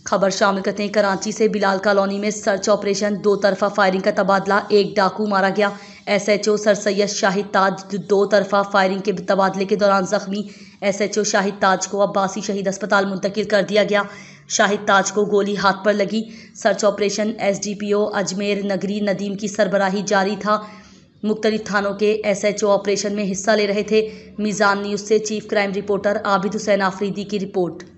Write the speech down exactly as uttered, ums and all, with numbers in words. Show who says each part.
Speaker 1: खबर शामिल करते हैं कराची से। बिलाल कॉलोनी में सर्च ऑपरेशन, दो तरफा फायरिंग का तबादला, एक डाकू मारा गया। एसएचओ सर सैयद शाहिद ताज दो तरफा फायरिंग के तबादले के दौरान जख्मी। एसएचओ शाहिद ताज को अब्बासी शहीद अस्पताल मुंतकिल कर दिया गया। शाहिद ताज को गोली हाथ पर लगी। सर्च ऑपरेशन एसडीपीओ अजमेर नगरी नदीम की सरबराही जारी था। मुख्तलिफ थानों के एसएचओ ऑपरेशन में हिस्सा ले रहे थे। मीज़ान न्यूज़ से chief crime reporter Abid Hussain Afridi की रिपोर्ट।